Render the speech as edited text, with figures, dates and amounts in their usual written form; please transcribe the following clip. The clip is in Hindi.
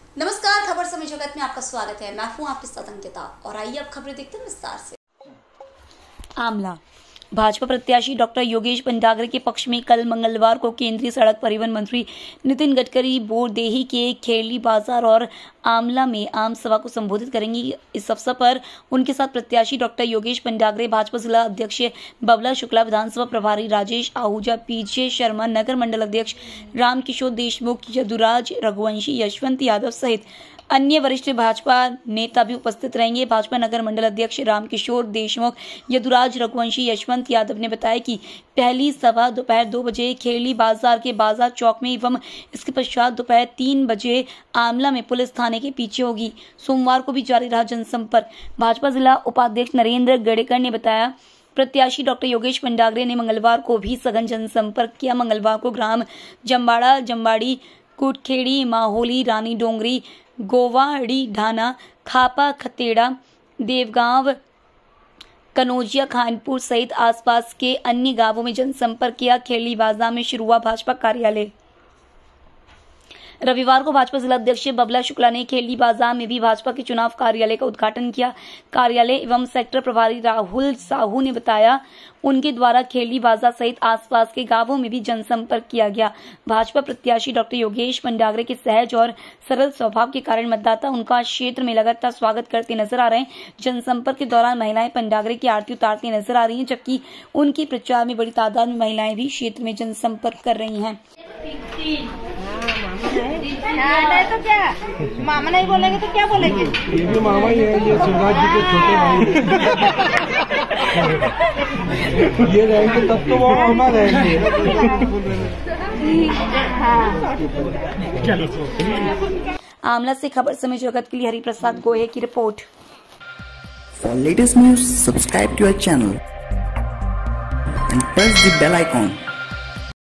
नमस्कार, खबर समय जगत में आपका स्वागत है। मैं हूं आपके साथ अंकिता और आइए अब खबरें देखते हैं विस्तार से। आमला भाजपा प्रत्याशी डॉक्टर योगेश पंडागरे के पक्ष में कल मंगलवार को केंद्रीय सड़क परिवहन मंत्री नितिन गडकरी बोरदेही के खेरली बाजार और आमला में आम सभा को संबोधित करेंगे। इस अवसर पर उनके साथ प्रत्याशी डॉक्टर योगेश पंडागरे, भाजपा जिला अध्यक्ष बबला शुक्ला, विधानसभा प्रभारी राजेश आहूजा, पीजे शर्मा, नगर मंडल अध्यक्ष रामकिशोर देशमुख, यदुराज रघुवंशी, यशवंत यादव सहित अन्य वरिष्ठ भाजपा नेता भी उपस्थित रहेंगे। भाजपा नगर मंडल अध्यक्ष रामकिशोर देशमुख, यदुराज रघुवंशी, यशवंत यादव ने बताया कि पहली सभा दोपहर 2 बजे खेरली बाजार के बाजार चौक में एवं इसके पश्चात दोपहर 3 बजे आमला में पुलिस थाने के पीछे होगी। सोमवार को भी जारी रहा जनसंपर्क। भाजपा जिला उपाध्यक्ष नरेंद्र गडेकर ने बताया, प्रत्याशी डॉक्टर योगेश पंडागरे ने मंगलवार को भी सघन जनसंपर्क किया। मंगलवार को ग्राम जम्बाड़ा, जम्बाड़ी, कुटखेड़ी, माहोली, रानी डोंगरी, गोवाड़ी ढाना, खापा खतेड़ा, देवगांव, कनौजिया, खानपुर सहित आसपास के अन्य गांवों में जनसंपर्क किया। खेरली बाजार में शुरू हुआ भाजपा कार्यालय। रविवार को भाजपा जिला अध्यक्ष बबला शुक्ला ने खेरली बाजार में भी भाजपा के चुनाव कार्यालय का उद्घाटन किया। कार्यालय एवं सेक्टर प्रभारी राहुल साहू ने बताया, उनके द्वारा खेरली बाजार सहित आसपास के गांवों में भी जनसंपर्क किया गया। भाजपा प्रत्याशी डॉक्टर योगेश पंडागरे के सहज और सरल स्वभाव के कारण मतदाता उनका क्षेत्र में लगातार स्वागत करते नजर आ रहे हैं। जनसंपर्क के दौरान महिलाएं पंडागरे की आरती उतारती नजर आ रही हैं, जबकि उनके प्रचार में बड़ी तादाद में महिलाएं भी क्षेत्र में जनसंपर्क कर रही हैं। तो क्या मामा नहीं बोलेंगे तो क्या बोलेंगे? ये भी मामा ही है, ये शिवराज जी के छोटे भाई। ये रहेंगे तब तो वो मामा रहेंगे। आमला से खबर समय जगत के लिए हरिप्रसाद गोहे की report. For latest news, subscribe to our channel and press the bell icon.